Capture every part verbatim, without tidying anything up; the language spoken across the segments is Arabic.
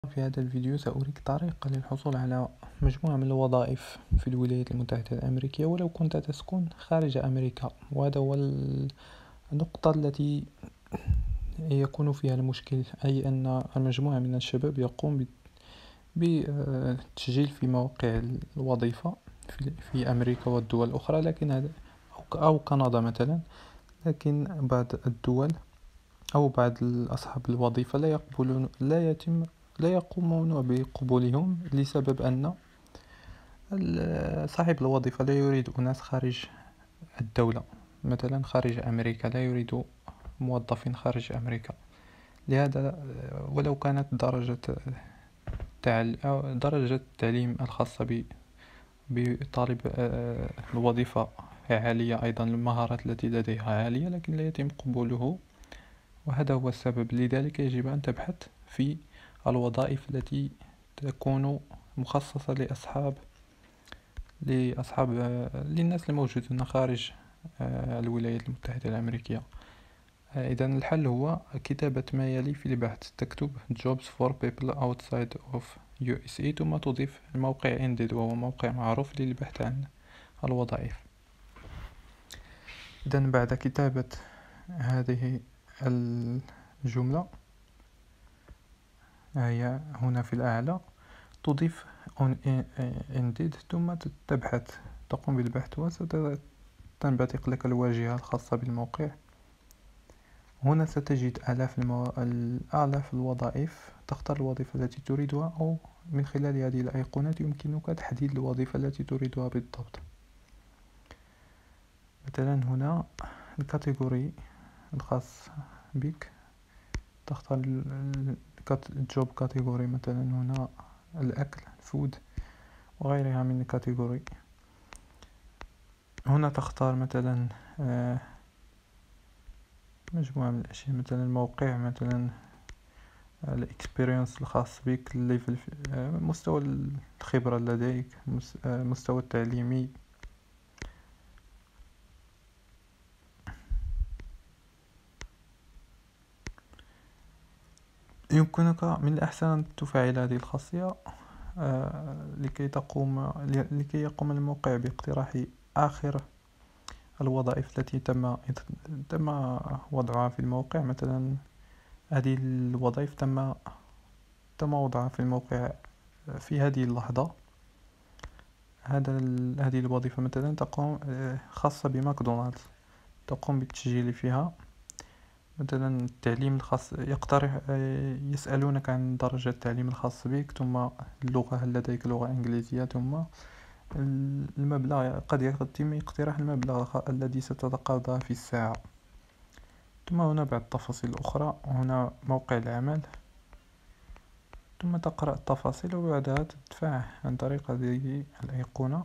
في هذا الفيديو سأريك طريقة للحصول على مجموعة من الوظائف في الولايات المتحدة الأمريكية ولو كنت تسكن خارج أمريكا. وهذا هو النقطة التي يكون فيها المشكل، أي أن المجموعة من الشباب يقوم بالتسجيل في مواقع الوظيفة في أمريكا والدول الأخرى، لكن هذا أو كندا مثلا، لكن بعض الدول أو بعض أصحاب الوظيفة لا يقبلون لا يتم لا يقومون بقبولهم لسبب أن صاحب الوظيفة لا يريد أناس خارج الدولة، مثلا خارج أمريكا، لا يريد موظفين خارج أمريكا. لهذا ولو كانت درجة تعل... أو درجة التعليم الخاصة ب... بطالب الوظيفة عالية، أيضا المهارات التي لديها عالية، لكن لا يتم قبوله، وهذا هو السبب. لذلك يجب أن تبحث في الوظائف التي تكون مخصصة لأصحاب لأصحاب للناس الموجودين خارج الولايات المتحدة الأمريكية. إذا الحل هو كتابة ما يلي في البحث: تكتب jobs for people outside of يو إس إيه ثم تضيف الموقع Indeed، وهو موقع معروف للبحث عن الوظائف. إذا بعد كتابة هذه الجملة هي هنا في الأعلى، تضيف on Indeed ثم تبحث، تقوم بالبحث وستنبثق لك الواجهة الخاصة بالموقع. هنا ستجد آلاف المو... آلاف الوظائف، تختار الوظيفة التي تريدها، أو من خلال هذه الأيقونات يمكنك تحديد الوظيفة التي تريدها بالضبط. مثلا هنا الكاتيجوري الخاص بك، تختار الجوب كاتيجوري، مثلا هنا الأكل فود وغيرها من الكاتيجوري. هنا تختار مثلا مجموعة من الأشياء، مثلا الموقع، مثلا الاكسبيرينس الخاص بك، الليفل، مستوى الخبرة لديك، مستوى التعليمي. يمكنك من الأحسن أن تفعل هذه الخاصية لكي تقوم لكي يقوم الموقع باقتراح آخر الوظائف التي تم تم وضعها في الموقع. مثلا هذه الوظائف تم تم وضعها في الموقع في هذه اللحظة. هذا هذه الوظيفة مثلا تقوم خاصة بماكدونالدز، تقوم بالتسجيل فيها. مثلا التعليم الخاص، يقترح يسألونك عن درجة التعليم الخاص بك، ثم اللغة، هل لديك لغة إنجليزية، ثم المبلغ، قد يتم اقتراح المبلغ الذي ستتقاضاه في الساعة. ثم هنا بعض التفاصيل الأخرى، هنا موقع العمل، ثم تقرأ التفاصيل وبعدها تدفع عن طريق هذه الأيقونة.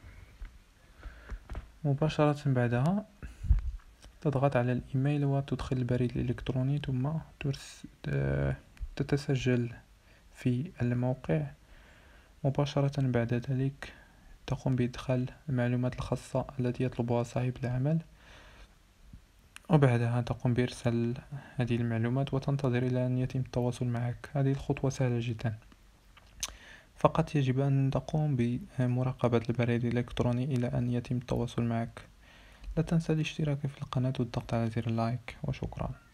مباشرة بعدها تضغط على الإيميل وتدخل البريد الإلكتروني، ثم تتسجل في الموقع. مباشرة بعد ذلك تقوم بإدخال المعلومات الخاصة التي يطلبها صاحب العمل، وبعدها تقوم بإرسال هذه المعلومات وتنتظر إلى أن يتم التواصل معك. هذه الخطوة سهلة جدا، فقط يجب أن تقوم بمراقبة البريد الإلكتروني إلى أن يتم التواصل معك. لا تنسى الاشتراك في القناة والضغط على زر اللايك، وشكرا.